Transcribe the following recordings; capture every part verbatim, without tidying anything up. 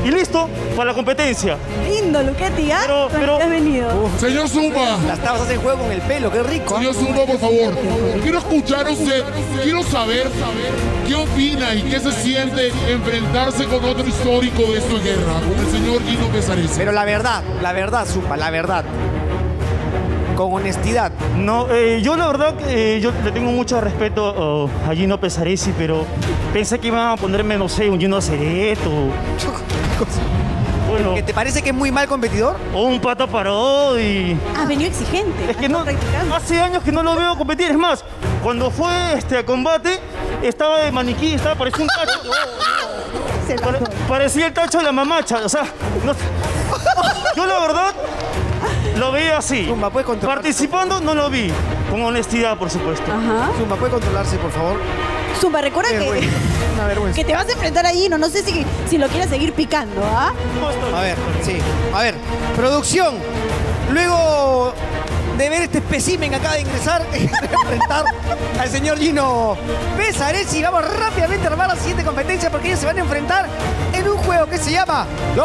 y listo, para la competencia. Lindo, Luchetti, ¿ah? Pero, pero... has venido? Uh, señor Zumba. Las tabas hacen juego con el pelo, qué rico. Señor Zumba, por favor. Quiero escuchar a usted. Quiero saber qué opina y qué se siente enfrentarse con otro histórico de esto de guerra, con el señor Gino Pesaresi. Pero la verdad, la verdad, Zumba, la verdad. Con honestidad. No, eh, yo la verdad que eh, yo le tengo mucho respeto uh, a Gino Pesaresi, pero pensé que iban a ponerme, no sé, un Gino Cereto. Bueno, ¿Que te parece que es muy mal competidor? O un Pata Parodi. Has venido exigente. Es que no, hace años que no lo veo competir. Es más, cuando fue este, a combate, estaba de maniquí, estaba, parecía un tacho. Pare, parecía el tacho de la mamacha. O sea, no, yo la verdad lo veía así. Zumba, ¿puedes controlar? Participando no lo vi. Con honestidad, por supuesto. Ajá. Zumba, ¿puede controlarse, por favor? Zumba, recuerda Qué que, vergüenza. Una vergüenza. que te vas a enfrentar a Gino. No sé si, si lo quieres seguir picando, ¿ah? A ver, sí. A ver, producción. Luego de ver este espécimen que acaba de ingresar, enfrentar al señor Gino Pesaresi, vamos rápidamente a armar la siguiente competencia porque ellos se van a enfrentar en un juego que se llama Los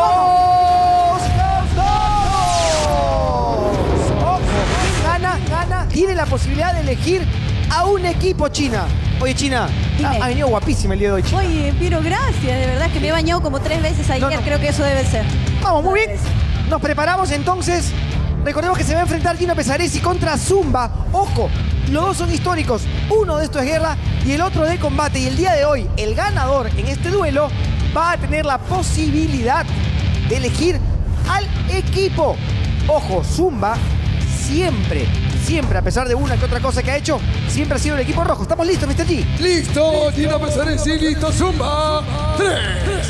Dos. ¿Quién gana? Gana. Tiene la posibilidad de elegir a un equipo, China. Oye, China, ha, ha venido guapísima el día de hoy, China. Oye, Piero, gracias. De verdad que me he bañado como tres veces ayer. No, no. Creo que eso debe ser. Vamos, muy bien. Nos preparamos entonces. Recordemos que se va a enfrentar Gino Pesaresi contra Zumba. Ojo, los dos son históricos. Uno de estos es guerra y el otro de combate. Y el día de hoy, el ganador en este duelo va a tener la posibilidad de elegir al equipo. Ojo, Zumba siempre, siempre, a pesar de una que otra cosa que ha hecho, siempre ha sido el equipo rojo. ¿Estamos listos, mister G? Listo, Gino Pesaresi, listo, Zumba. Tres,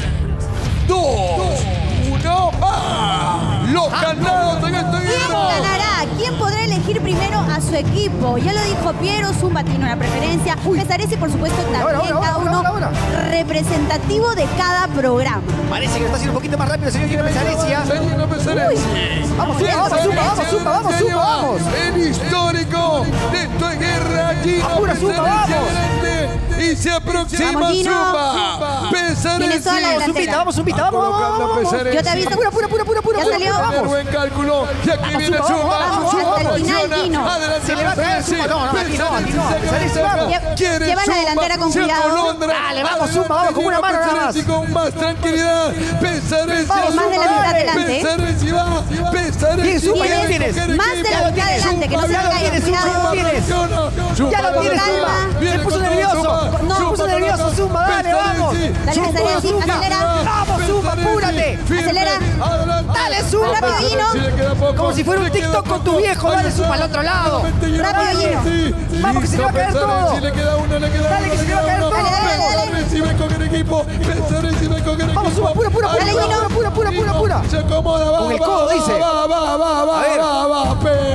dos, uno, ¡ah! Los ganados en esta ¿Quién guerra. ganará? ¿Quién podrá elegir primero a su equipo? Ya lo dijo Piero, Zumba tiene una preferencia. Pesaresi, por supuesto, también, Ahora, ahora, cada ahora, uno ahora, ahora. representativo de cada programa. Parece que lo está haciendo un poquito más rápido el señor Gino Pesaresi. ¿ah? Gino Pesaresi. Vamos, Zumba, vamos, Zumba, vamos, Zumba, vamos, Zumba, vamos. El histórico de esto es guerra, Gino Apura, Zumba, Pesaresi vamos. adelante. Y se aproxima Vamos, Gino. Zumba. Pesaresi. Tienes toda la Vamos, Zumbita, vamos, Zumbita, vamos, vamos, vamos, vamos. Yo te aviso. Apura, apura, apura, apura, apura. Ya salió. Tener buen cálculo. Y aquí Vamos, viene Zumba, Zumba. vamos, Zumba hasta el final, presiona. Gino. Adelante, Se le va a caer Pesaresi. Zumba. No, no, aquí no, aquí no. Pesaresi Pesaresi, saca. vamos. Quiere Lleva la Zumba, delantera con se cuidado. atolondra. Dale, vamos, Zumba, vamos, con una mano nada más. Pesaresi con más tranquilidad. Pesaresi. Vamos, más de la mitad adelante. Pesaresi va. Pesaresi. Bien, Zumba, ya lo tienes. Más de la mitad adelante, que no se Ya lo caiga. tienes, Zumba, ya lo tienes. Ya lo tienes, Zumba. Se puso nervioso. No, se puso nervioso, Zumba, dale, vamos. Dale, Zumba, Pesaresi, Zumba. acelera. Vamos, Zumba, apúrate. Acelera. Dale, Zumba. Rápido, Gino. Como si fuera un TikTok con tu viejo. Dale, Zumba, al otro lado. Rápido, Gino. Vamos, que se le va a caer todo. Le queda uno, le queda Dale, uno, que se le le va a queda caer uno. todo. Dale, dale, dale. Pesaresi ve con el equipo. Pesaresi ve con el equipo. Vamos, Zumba, pura, pura, pura, Dale, Gino. pura, pura, pura, pura. Se acomoda, va, Con el va, codo, va, dice. Va, va, va, va, A ver. va, va,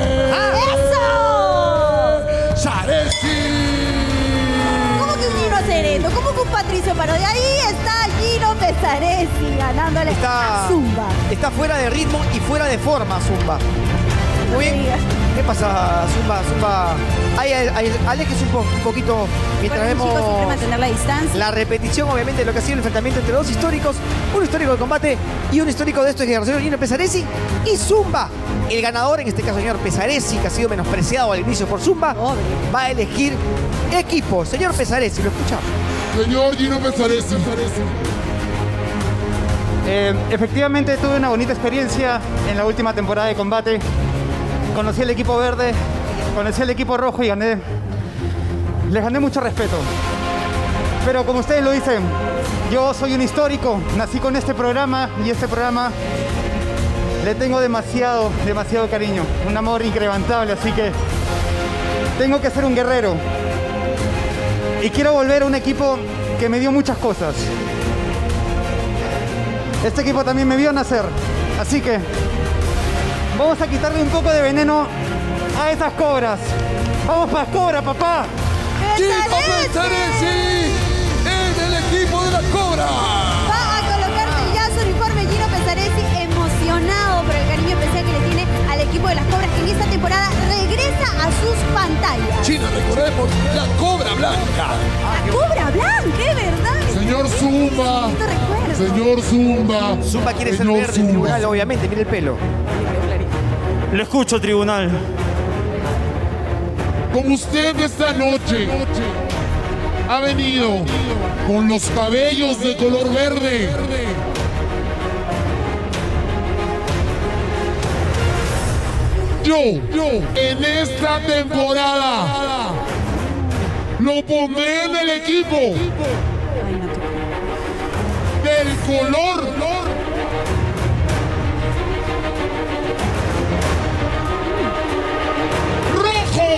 ¡Eso! Pesaresi. ¿Cómo que un Gino Cereto? ¿Cómo que un Patricio Parodi? Ahí está Gino Pesaresi ganándole Está, a Zumba. está fuera de ritmo y fuera de forma, Zumba. Muy bien. ¿Qué pasa, Zumba? Zumba. Ahí, ahí, aléjese un, po, un poquito mientras Bueno, vemos chicos, siempre mantener la distancia. la repetición, obviamente, de lo que ha sido el enfrentamiento entre dos históricos. Un histórico de combate y un histórico de esto es el señor Gino Pesaresi y Zumba. El ganador, en este caso, señor Pesaresi, que ha sido menospreciado al inicio por Zumba, Pobre. va a elegir equipo. Señor Pesaresi, ¿lo escuchamos? Señor Gino Pesaresi. Eh, efectivamente tuve una bonita experiencia en la última temporada de combate. Conocí el equipo verde, conocí el equipo rojo y gané. Les gané mucho respeto. Pero como ustedes lo dicen, yo soy un histórico, nací con este programa y este programa le tengo demasiado, demasiado cariño, un amor incrementable, así que tengo que ser un guerrero. Y quiero volver a un equipo que me dio muchas cosas. Este equipo también me vio nacer, así que vamos a quitarle un poco de veneno a esas cobras. ¡Vamos para cobra, papá! Gino Pesaresi en el equipo de la Cobra. Va a colocarse ya su uniforme Gino Pesaresi, emocionado por el cariño especial que le tiene al equipo de las Cobras, que en esta temporada regresa a sus pantallas. China, recordemos, la Cobra Blanca. La Cobra Blanca, ¿es verdad? Señor Zumba. Señor Zumba. Zumba quiere ser Señor verde, Zumba. tribunal, obviamente. Mira el pelo. Le escucho, tribunal. Como usted esta noche ha venido con los cabellos de color verde. Yo, yo, en esta temporada lo pondré en el equipo del color rojo.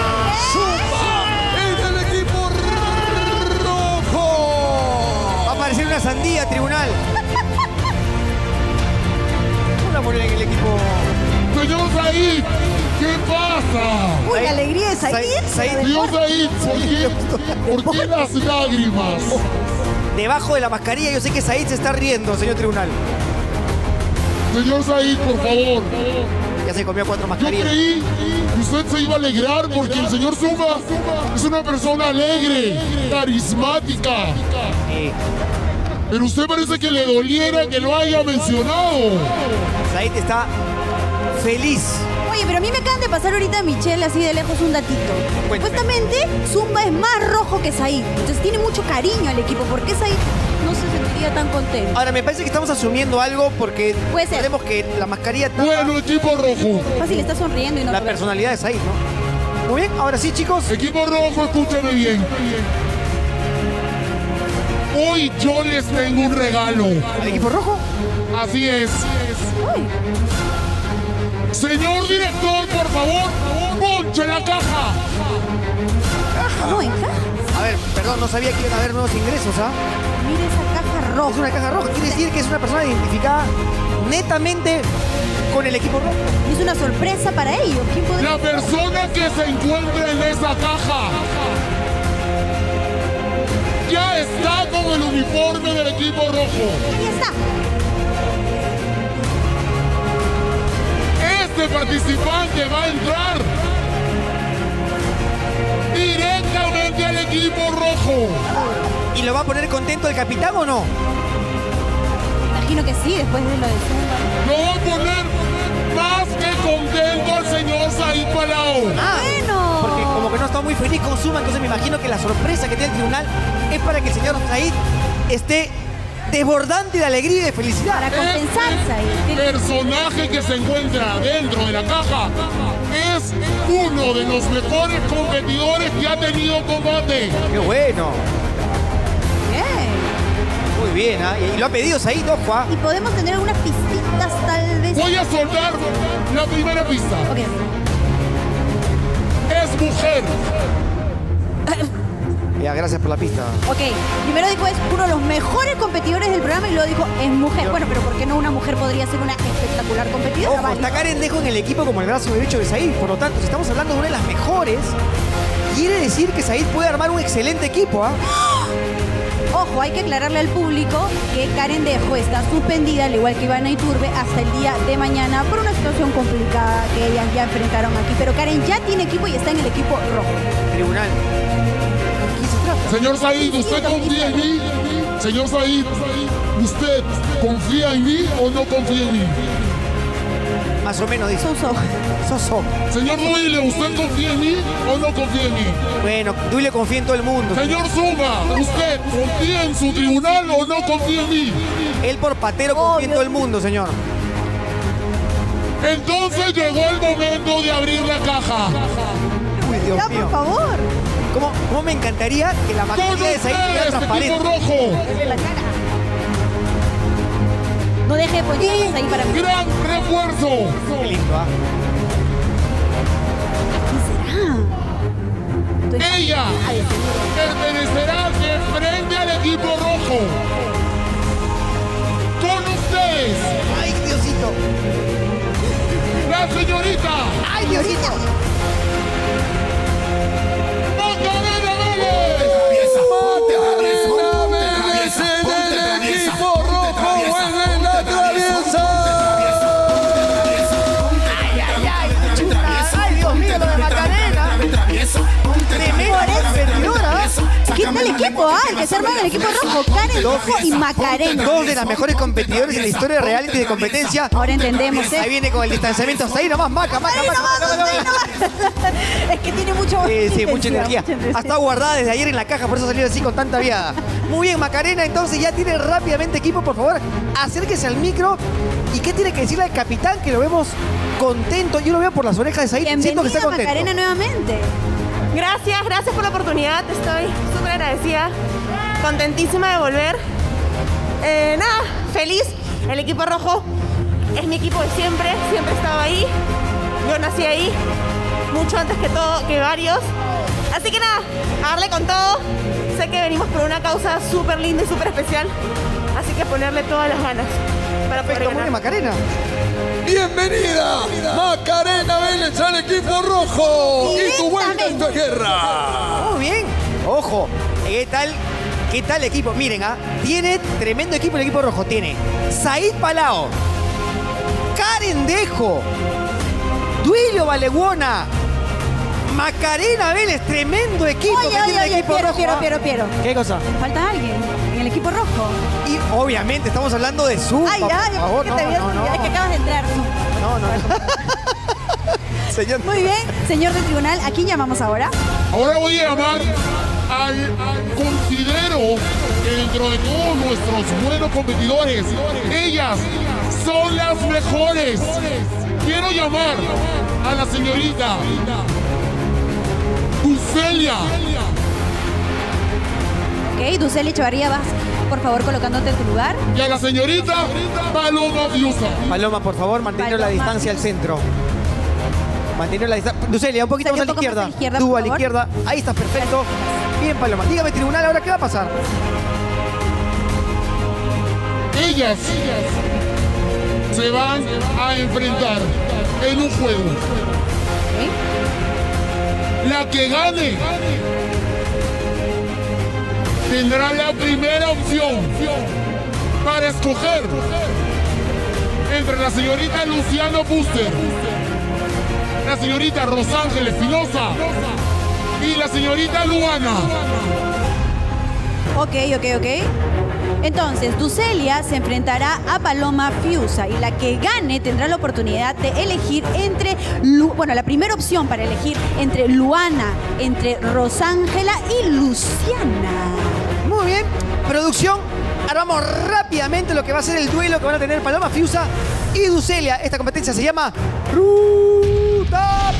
En el equipo rojo. Va a aparecer una sandía, tribunal. Una poner en el equipo. Señor Said, ¿qué pasa? Uy, la alegría de Said. Said, Señor Said, ¿por qué, ¿por qué las lágrimas? Debajo de la mascarilla yo sé que Said se está riendo, señor tribunal. Señor Said, por favor. Ya se comió cuatro Yo mascarillas. creí que usted se iba a alegrar porque el señor Zumba es una persona alegre, carismática. Sí. Pero usted parece que le doliera que lo haya mencionado. Said está feliz. Oye, pero a mí me acaban de pasar ahorita Michelle así de lejos un datito. Cuéntame. Supuestamente Zumba es más rojo que Said. Entonces tiene mucho cariño al equipo. ¿Por qué Said no se sentiría tan contento? Ahora, me parece que estamos asumiendo algo porque Puede ser. sabemos que la mascarilla tapa Bueno, equipo rojo. Fácil, está sonriendo y no la lo ve. personalidad de Said, ¿no? Muy bien, ahora sí, chicos. Equipo rojo, escúchame bien. Hoy yo les tengo un regalo. ¿Al equipo rojo? Así es. Uy, Señor director, por favor, ponche la caja. no encaja. A ver, perdón, no sabía que iban a haber nuevos ingresos, ¿ah? Mira esa caja Es roja. una caja roja, quiere decir que es una persona identificada netamente con el equipo rojo. Es una sorpresa para ellos. ¿Quién podría? La persona que se encuentre en esa caja ya está con el uniforme del equipo rojo. Ahí está. Este participante va a entrar directamente al equipo rojo. ¿Y lo va a poner contento el capitán o no? Imagino que sí, después de lo de Zumba. Lo va a poner más que contento al señor Said Palau. Ah, Bueno. porque como que no está muy feliz con Zumba, entonces me imagino que la sorpresa que tiene el tribunal es para que el señor Said esté desbordante de alegría y de felicidad. Para compensar, Este Said. personaje que se encuentra dentro de la caja es uno de los mejores competidores que ha tenido combate. ¡Qué bueno! Bien. Muy bien, ¿ah? Y lo ha pedido Said, ojo, ¿ah? Y podemos tener algunas pistitas tal vez. Voy a soltar la primera pista. Ok. Es mujer. Ya, gracias por la pista. Ok, primero dijo es uno de los mejores competidores del programa y luego dijo es mujer. Bueno, pero ¿por qué no una mujer podría ser una espectacular competidora? Ojo, Vale. está Karen Dejo en el equipo como el brazo derecho de Said. Por lo tanto, si estamos hablando de una de las mejores, quiere decir que Said puede armar un excelente equipo, ¿ah? Ojo, hay que aclararle al público que Karen Dejo está suspendida, al igual que Ivana Iturbe, hasta el día de mañana por una situación complicada que ellas ya enfrentaron aquí. Pero Karen ya tiene equipo y está en el equipo rojo. Tribunal. ¿De qué se trata? Señor Said, ¿usted confía en mí? Señor Said, ¿usted confía en mí o no confía en mí? Más o menos, dice. Soso. Soso. Señor Duile, ¿usted confía en mí o no confía en mí? Bueno, Duile confía en todo el mundo. Señor Zumba, ¿usted confía en su tribunal o no confía en mí? Él por patero confía en todo el mundo, señor. Entonces llegó el momento de abrir la caja. Uy, Dios Ya, mío. por favor. ¿Cómo, cómo me encantaría que la Con mascarilla de Said fuera ustedes, equipo transparente? rojo, Desde la cara. No deje de ponerlas ahí para mí. gran refuerzo. Qué lindo, ¿ah? ¿Qué será? Estoy- Ella Ay, señor. pertenecerá de frente al equipo rojo. Con ustedes, ¡Ay, Diosito! la señorita ¡Ay, Diosito! Macarena Vélez. En el equipo rojo vuelve la traviesa. ¡Ay, Dios mío, lo de Macarena! ¡Tremenda competidora! ¿Qué tal equipo, ¿ah? El que se arma en el equipo rojo. Karen Rojo y Macarena. Dos de las mejores competidores en la historia de reality de competencia. Ahora entendemos, ¿eh? Ahí viene con el distanciamiento. Hasta ahí nomás, Maca, Maca, Ahí Maca, nomás, Maca, Maca, ahí Maca. nomás. Es que tiene mucho Sí, sí, mucha energía. mucha energía. Está guardada desde ayer en la caja, por eso salió así con tanta viada. Muy bien, Macarena, entonces ya tiene rápidamente equipo, por favor, acérquese al micro. ¿Y qué tiene que decirle al capitán? Que lo vemos contento. Yo lo veo por las orejas de Said. Siento que está Bienvenida, contento. Macarena, nuevamente. Gracias, gracias por la oportunidad. Estoy súper agradecida, contentísima de volver. Eh, nada, feliz. El equipo rojo es mi equipo de siempre, siempre he estado ahí. Yo nací ahí, mucho antes que todo, que varios. Así que nada, a darle con todo. Sé que venimos por una causa súper linda y súper especial. Así que ponerle todas las ganas para poder Perfecto, muy bien, ganar. Macarena. Bienvenida, Macarena Vélez al equipo rojo. Y tu vuelta en tu guerra. Muy bien. Ojo, ¿qué tal? ¿Qué tal equipo? Miren, ¿ah? Tiene tremendo equipo el equipo rojo. Tiene Said Palao, Karen Dejo, Duilio Valeguona, Macarena Vélez. Tremendo equipo Oye, que oye, tiene el oye, equipo Piero, rojo. Piero, ¿ah? Piero, Piero. ¿Qué cosa? Falta alguien en el equipo rojo. Y obviamente estamos hablando de Zumba, Ay, ya, por yo favor. pensé que te No, habías no, no. Es que acabas de entrar. No, no, no. Señor. Muy bien, señor del tribunal, ¿a quién llamamos ahora? Ahora voy a llamar al, al- considero que dentro de todos nuestros buenos competidores, ellas son las mejores. Quiero llamar a la señorita Ducelia. Ok, Duceli Echevarría, vas por favor colocándote en tu lugar. Y a la señorita Paloma Fiusa. Paloma, por favor, manteniendo la Paloma. distancia al centro. Manteniendo la distancia. Ducelia, un poquito Ducelia, más a la un poco izquierda. más a la izquierda, Tú por a la favor. izquierda. Ahí está, perfecto. Bien, Paloma. Dígame, tribunal, ¿ahora qué va a pasar? Ellas se van a enfrentar en un juego. La que gane tendrá la primera opción para escoger entre la señorita Luciano Buster, la señorita Rosángel Espinosa y la señorita Luana. Ok, ok, ok. Entonces, Ducelia se enfrentará a Paloma Fiusa y la que gane tendrá la oportunidad de elegir entre, Lu- bueno, la primera opción para elegir entre Luana, entre Rosángela y Luciana. Muy bien. Producción, armamos rápidamente lo que va a ser el duelo que van a tener Paloma Fiusa y Ducelia. Esta competencia se llama Ruta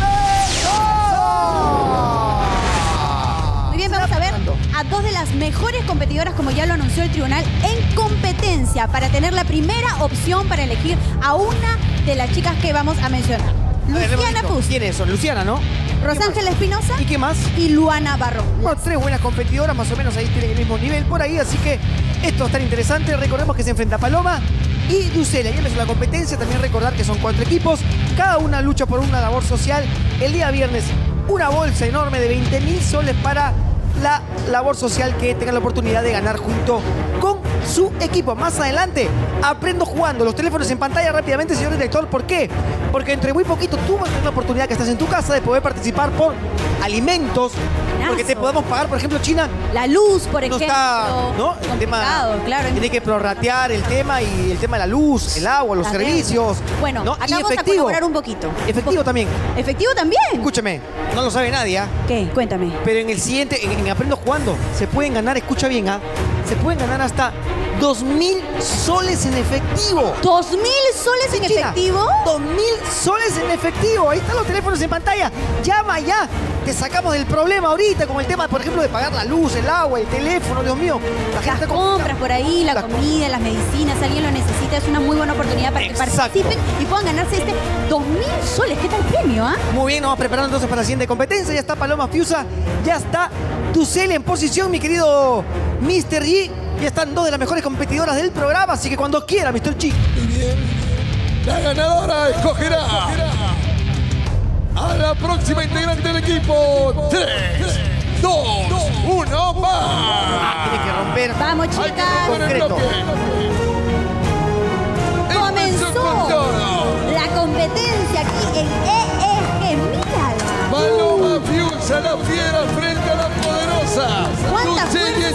Pesada. Muy bien, vamos a ver a dos de las mejores competidoras, como ya lo anunció el tribunal, en competencia para tener la primera opción para elegir a una de las chicas que vamos a mencionar. A ver, Luciana repito. Puz, ¿Quiénes son? Luciana, ¿no? Rosángela Espinosa ¿Y qué más? y Luana Barro. Bueno, tres buenas competidoras, más o menos ahí tienen el mismo nivel por ahí, así que esto va a estar interesante. Recordemos que se enfrenta Paloma y Ducelia. Y empezó la competencia, también recordar que son cuatro equipos, cada una lucha por una labor social. El día viernes, una bolsa enorme de veinte mil soles para la labor social que tengan la oportunidad de ganar junto con su equipo. Más adelante, aprendo jugando. Los teléfonos en pantalla rápidamente, señor director. ¿Por qué? Porque entre muy poquito tú vas a tener la oportunidad que estás en tu casa de poder participar por alimentos, porque te podamos pagar, por ejemplo, China. La luz, por No ejemplo. está, ¿no? El tema, Complicado, claro. tiene que prorratear el tema y el tema de la luz, el agua, los Las servicios. deudas. Bueno, ¿no? acá Y vamos a efectivo. colaborar un poquito. Efectivo también. ¿Efectivo también? Escúchame, no lo sabe nadie, ¿ah? ¿Qué? Cuéntame. Pero en el siguiente, en, en Aprendo Jugando, se pueden ganar, escucha bien, ¿ah? Se pueden ganar hasta dos mil soles en efectivo. ¿Dos mil soles en China, efectivo? dos mil soles en efectivo. Ahí están los teléfonos en pantalla. Llama ya. Te sacamos del problema ahorita, como el tema, por ejemplo, de pagar la luz, el agua, el teléfono, Dios mío. La gente Las está compras por ahí, la Las comida, las medicinas, alguien lo necesita, es una muy buena oportunidad para que Exacto. participen y puedan ganarse este dos mil soles. ¿Qué tal premio, ah? Muy bien, nos vamos preparando entonces para la siguiente competencia. Ya está Paloma Fiusa, ya está Ducelia en posición, mi querido mister G. Ya están dos de las mejores competidoras del programa, así que cuando quiera, mister G. Muy bien. La ganadora escogerá a la próxima integrante del equipo. Tres, dos, uno, va. Tiene que romper. Vamos, Hay que chicas. romper el Concreto. bloque. Comenzó Empezó con todo. la competencia aquí en E E G. Mírala. Paloma Fiusa, la fiera frente a la poderosa. ¿Cuánta Ducelia fuerza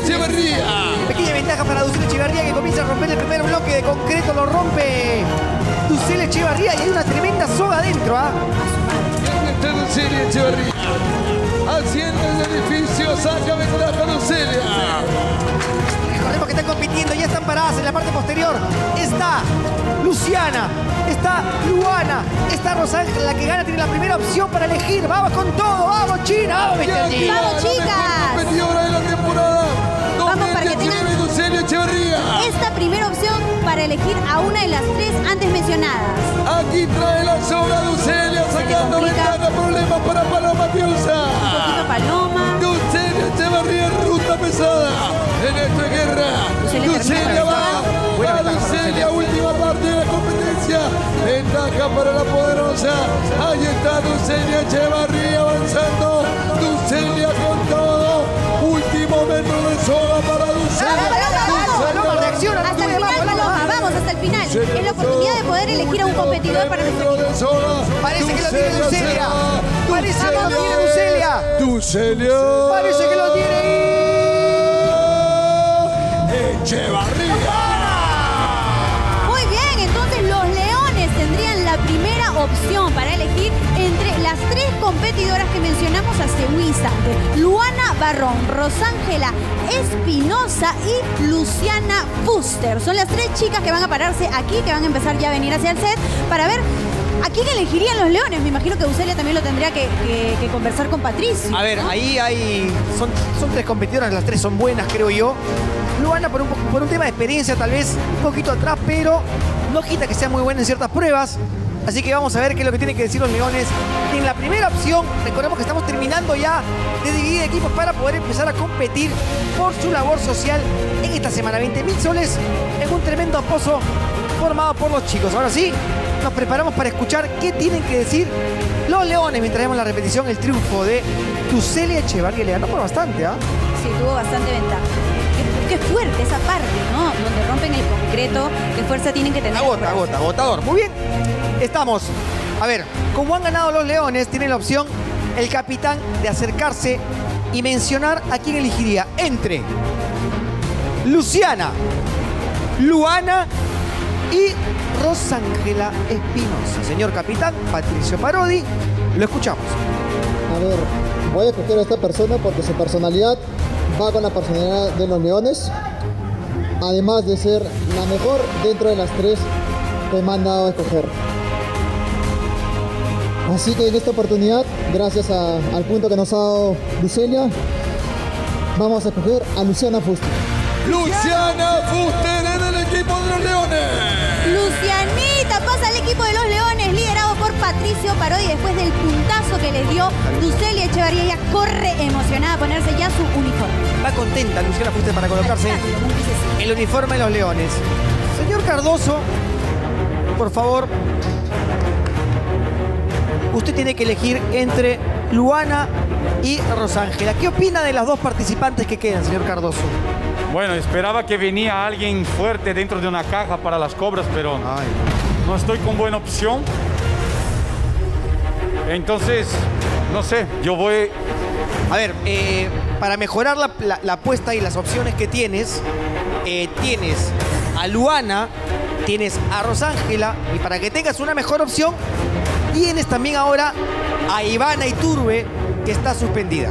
comienza a romper el primer bloque de concreto, lo rompe Ducelia Echevarría y hay una tremenda soga adentro, ¿ah? Entre Ducelia Echevarría. Haciendo el edificio, saca ventaja Ducelia. Recordemos que están compitiendo, ya están paradas en la parte posterior. Está Luciana, está Luana, está Rosángela, la que gana, tiene la primera opción para elegir. Vamos con todo, vamos China, vamos mister G. ¡Vamos, chicas! Competidora de la temporada. Vamos para que tengan Ducelia Echevarría. esta primera opción para elegir a una de las tres antes mencionadas. Aquí trae la sobra Ducelia, sacando ventaja, problemas para Paloma Piusa. Un poquito Paloma. Ducelia Echevarría, ruta pesada. En esta guerra, Ducelia Ducelia va. Va Ducelia, última parte de la competencia. Ventaja para la poderosa. Ahí está Ducelia Echevarría avanzando. Ducelia con todo. Último metro de soga para Ducelia. Paloma, reacciona. Hasta el final, Paloma, vamos hasta el final. Es la oportunidad de poder elegir a un competidor para nuestro equipo. Parece que lo tiene Ducelia. Parece que lo tiene Ducelia. Ducelia. Parece que lo tiene Echevarría. Muy bien, entonces los leones tendrían la primera opción para elegir entre las tres competidoras que mencionamos hace un instante. Luana Barrón, Rosángela Espinosa y Luciana Fuster. Son las tres chicas que van a pararse aquí, que van a empezar ya a venir hacia el set para ver a quién elegirían los leones. Me imagino que Ducelia también lo tendría que, que, que conversar con Patricio. A ver, ahí hay... Son, son tres competidoras, las tres son buenas, creo yo. Luana por un, por un tema de experiencia tal vez un poquito atrás, pero no quita que sea muy buena en ciertas pruebas. Así que vamos a ver qué es lo que tienen que decir los leones. En la primera opción, recordemos que estamos terminando ya de dividir equipos para poder empezar a competir por su labor social en esta semana. veinte mil soles en un tremendo pozo formado por los chicos. Ahora sí, nos preparamos para escuchar qué tienen que decir los leones mientras vemos la repetición, el triunfo de Ducelia Echevarría. Le ganó por bastante, ¿ah? Sí, tuvo bastante ventaja. Qué, qué fuerte esa parte, ¿no? Donde rompen el concreto. Qué fuerza tienen que tener. Agota, agota, agotador. Muy bien. Estamos. A ver, como han ganado los leones, tiene la opción el capitán de acercarse y mencionar a quién elegiría entre Luciana, Luana y Rosángela Espinosa. Señor capitán, Patricio Parodi, lo escuchamos. A ver, voy a escoger a esta persona porque su personalidad va con la personalidad de los leones, además de ser la mejor dentro de las tres que me han dado a escoger. Así que en esta oportunidad, gracias a, al punto que nos ha dado Ducelia, vamos a escoger a Luciana Fuster. Luciana Fuster en el equipo de los leones. Lucianita pasa al equipo de los leones, liderado por Patricio Parodi. Después del puntazo que le dio Ducelia Echevarría, ella corre emocionada a ponerse ya su uniforme. Va contenta Luciana Fuster para colocarse el uniforme de los leones. Señor Cardoso, por favor, usted tiene que elegir entre Luana y Rosángela. ¿Qué opina de las dos participantes que quedan, señor Cardoso? Bueno, esperaba que venía alguien fuerte dentro de una caja para las cobras, pero Ay. no estoy con buena opción. Entonces, no sé, yo voy... A ver, eh, para mejorar la, la, la apuesta y las opciones que tienes, eh, tienes a Luana, tienes a Rosángela, y para que tengas una mejor opción, tienes también ahora a Ivana Iturbe, que está suspendida.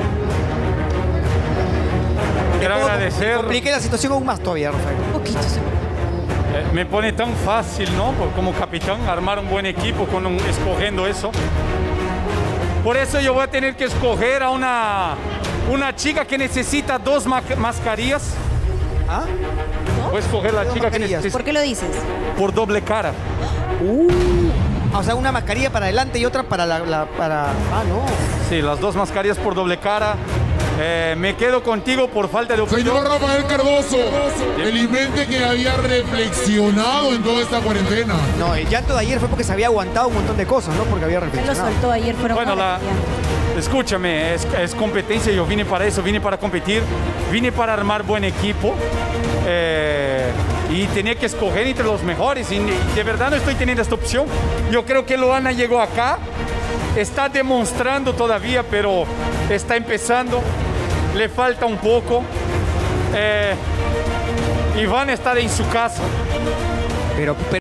Quiero agradecer. Compliqué la situación aún más todavía, Rafael. Un poquito. Eh, me pone tan fácil, ¿no? Por, como capitán, armar un buen equipo con un, escogiendo eso. Por eso yo voy a tener que escoger a una, una chica que necesita dos ma mascarillas. ¿Ah? Voy a escoger la chica que necesita. ¿Por qué lo dices? Por doble cara. Uh. O sea, una mascarilla para adelante y otra para la, la para. Ah, no. Sí, las dos mascarillas por doble cara. Eh, me quedo contigo por falta de opinión. Señor Rafael Cardoso, felizmente que había reflexionado en toda esta cuarentena. No, el llanto de ayer fue porque se había aguantado un montón de cosas, ¿no? Porque había Él lo reflexionado. soltó ayer, fueron Bueno, horas la, ya. escúchame, es, es competencia, yo vine para eso, vine para competir, vine para armar buen equipo eh, y tenía que escoger entre los mejores y, y de verdad no estoy teniendo esta opción. Yo creo que Luana llegó acá, está demostrando todavía, pero está empezando, le falta un poco. Eh, y van a estar en su casa. Pero, pero